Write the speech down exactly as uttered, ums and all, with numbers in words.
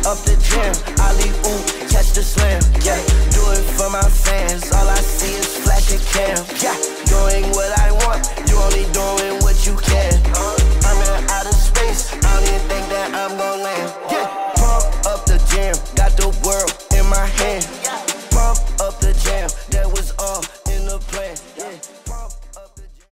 up the gym. I leave, ooh, catch the slam, yeah. Do it for my fans, all I see is